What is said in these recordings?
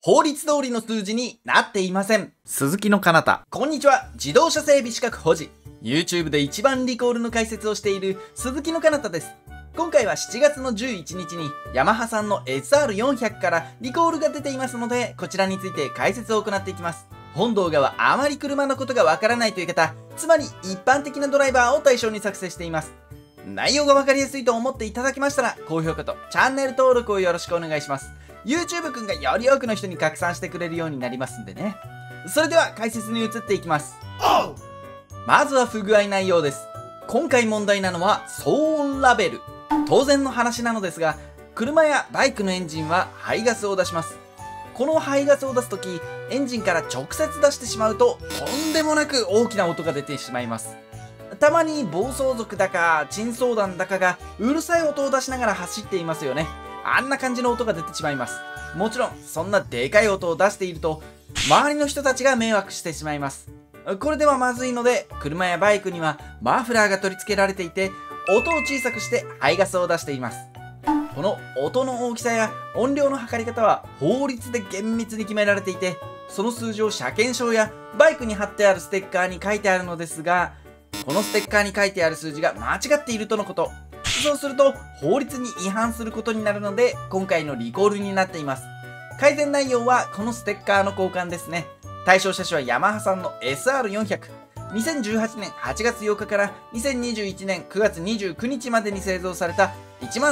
法律通りの数字になっていません。 鈴木の彼方。 こんにちは。自動車整備資格保持。YouTube で一番リコールの解説をしている鈴木の彼方です。今回は7月の11日にヤマハさんの SR400 からリコールが出ていますので、こちらについて解説を行っていきます。本動画はあまり車のことがわからないという方、つまり一般的なドライバーを対象に作成しています。内容がわかりやすいと思っていただけましたら、高評価とチャンネル登録をよろしくお願いします。YouTube くんがより多くの人に拡散してくれるようになりますんでね。それでは解説に移っていきます。まずは不具合内容です。今回問題なのは騒音ラベル。当然の話なのですが、車やバイクのエンジンは排ガスを出します。この排ガスを出すとき、エンジンから直接出してしまうと、とんでもなく大きな音が出てしまいます。たまに暴走族だか珍相談だかがうるさい音を出しながら走っていますよね。あんな感じの音が出てしまいます。もちろんそんなでかい音を出していると周りの人たちが迷惑してしまいます。これではまずいので、車やバイクにはマフラーが取り付けられていて、音を小さくして排ガスを出しています。この音の大きさや音量の測り方は法律で厳密に決められていて、その数字を車検証やバイクに貼ってあるステッカーに書いてあるのですが、このステッカーに書いてある数字が間違っているとのこと。そうすると法律に違反することになるので、今回のリコールになっています。改善内容はこのステッカーの交換ですね。対象車種はヤマハさんの SR400。2018年8月8日から2021年9月29日までに製造された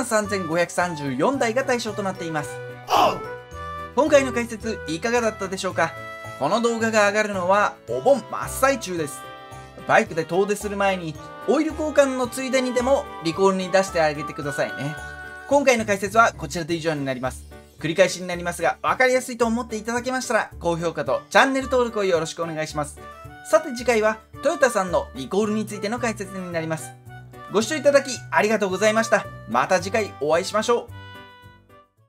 13,534 台が対象となっています。今回の解説いかがだったでしょうか。この動画が上がるのはお盆真っ最中です。バイクで遠出する前にオイル交換のついでにでもリコールに出してあげてくださいね。今回の解説はこちらで以上になります。繰り返しになりますが、分かりやすいと思っていただけましたら高評価とチャンネル登録をよろしくお願いします。さて次回はトヨタさんのリコールについての解説になります。ご視聴いただきありがとうございました。また次回お会いしましょう。